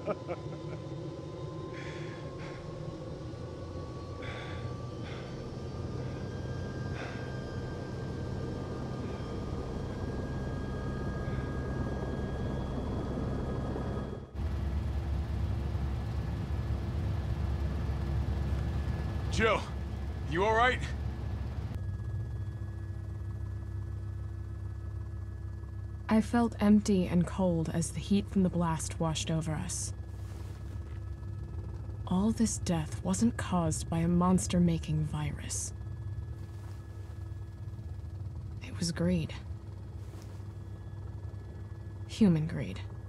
Jill, you all right? I felt empty and cold as the heat from the blast washed over us. All this death wasn't caused by a monster-making virus. It was greed. Human greed.